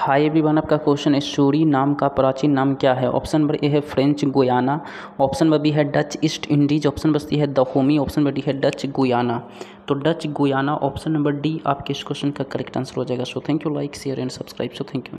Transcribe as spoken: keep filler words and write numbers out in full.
Hi everyone, आपका question है सूरी नाम का प्राचीन नाम क्या है। ऑप्शन नंबर ए है French Guiana, option number B है Dutch East Indies, option number C है दहोमी, ऑप्शन नंबर डी है डच गुयाना। तो Dutch Guiana option number D आपके इस क्वेश्चन का करेक्ट आंसर हो जाएगा। So thank you, like share and subscribe. So thank you.